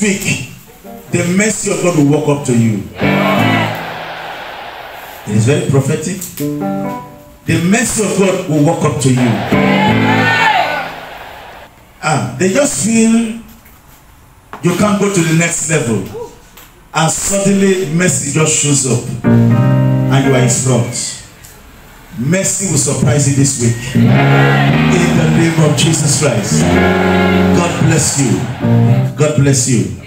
this week, the mercy of God will walk up to you. It is very prophetic. The mercy of God will walk up to you. They just feel you can't go to the next level. And suddenly mercy just shows up. And you are in front. Mercy will surprise you this week. In the name of Jesus Christ. God bless you. God bless you.